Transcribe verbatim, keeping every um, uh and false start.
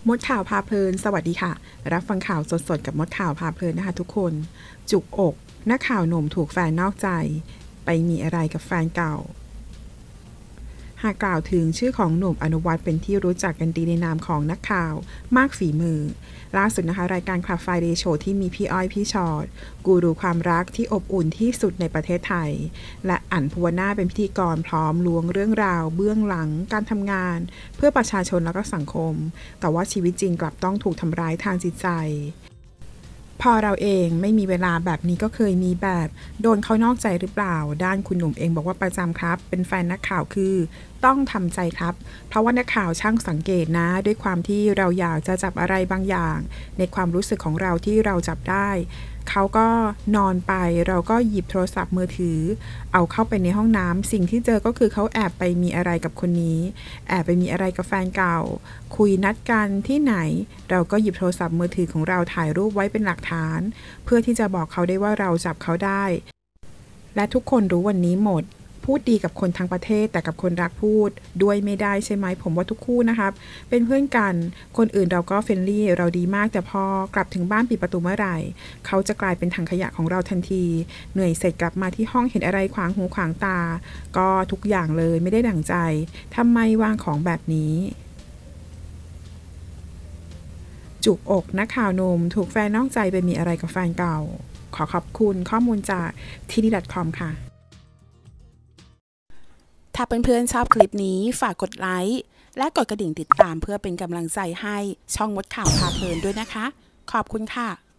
มดข่าวพาเพลินสวัสดีค่ะรับฟังข่าวสดๆกับมดข่าวพาเพลินนะคะทุกคนจุกอกนักข่าวหนุ่มถูกแฟนนอกใจไปมีอะไรกับแฟนเก่าหากกล่าวถึงชื่อของหนุ่มอนุวัฒน์เป็นที่รู้จักกันดีในนามของนักข่าวมากฝีมือล่าสุดนะคะรายการคลับ Friday Show ที่มีพี่อ้อยพี่ชอตกูรูความรักที่อบอุ่นที่สุดในประเทศไทยและอั๋นภูวนาเป็นพิธีกรพร้อมล้วงเรื่องราวเบื้องหลังการทำงานเพื่อประชาชนและก็สังคมแต่ว่าชีวิตจริงกลับต้องถูกทำร้ายทางจิตใจพอเราเองไม่มีเวลาแบบนี้ก็เคยมีแบบโดนเขานอกใจหรือเปล่าด้านคุณหนุ่มเองบอกว่าประจำครับเป็นแฟนนักข่าวคือต้องทำใจครับเพราะว่านักข่าวช่างสังเกตนะด้วยความที่เราอยากจะจับอะไรบางอย่างในความรู้สึกของเราที่เราจับได้เขาก็นอนไปเราก็หยิบโทรศัพท์มือถือเอาเข้าไปในห้องน้ำสิ่งที่เจอก็คือเขาแอบไปมีอะไรกับคนนี้แอบไปมีอะไรกับแฟนเก่าคุยนัดกันที่ไหนเราก็หยิบโทรศัพท์มือถือของเราถ่ายรูปไว้เป็นหลักฐานเพื่อที่จะบอกเขาได้ว่าเราจับเขาได้และทุกคนรู้วันนี้หมดพูดดีกับคนทั้งประเทศแต่กับคนรักพูดด้วยไม่ได้ใช่ไหมผมว่าทุกคู่นะครับเป็นเพื่อนกันคนอื่นเราก็เฟรนลี่เราดีมากแต่พอกลับถึงบ้านปิดประตูเมื่อไหร่เขาจะกลายเป็นถังขยะของเราทันทีเหนื่อยเสร็จกลับมาที่ห้องเห็นอะไรขวางหูขวางตาก็ทุกอย่างเลยไม่ได้ดั่งใจทำไมวางของแบบนี้จุกอกนักข่าวหนุ่มถูกแฟนนอกใจไปมีอะไรกับแฟนเก่าขอขอบคุณข้อมูลจาก ที ดี ดอท คอม ค่ะถ้าเพื่อนๆชอบคลิปนี้ฝากกดไลค์และกดกระดิ่งติดตามเพื่อเป็นกำลังใจให้ช่องมดข่าวพาเพลินด้วยนะคะขอบคุณค่ะ